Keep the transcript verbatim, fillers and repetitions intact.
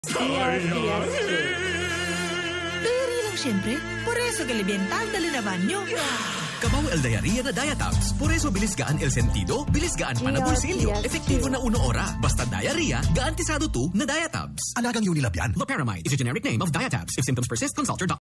Diarrhea lang siyempre. Por eso que le bien tal dali na banyo. Kabaw el diarrhea na Diatabs. Por eso bilis gaan el sentido, bilis gaan pa na bolsilyo. Efektibo na uno ora. Basta diarrhea, garantisado tu na Diatabs. Alagang Unilab yan. Loperamide is a generic name of Diatabs. If symptoms persist, consult your doctor.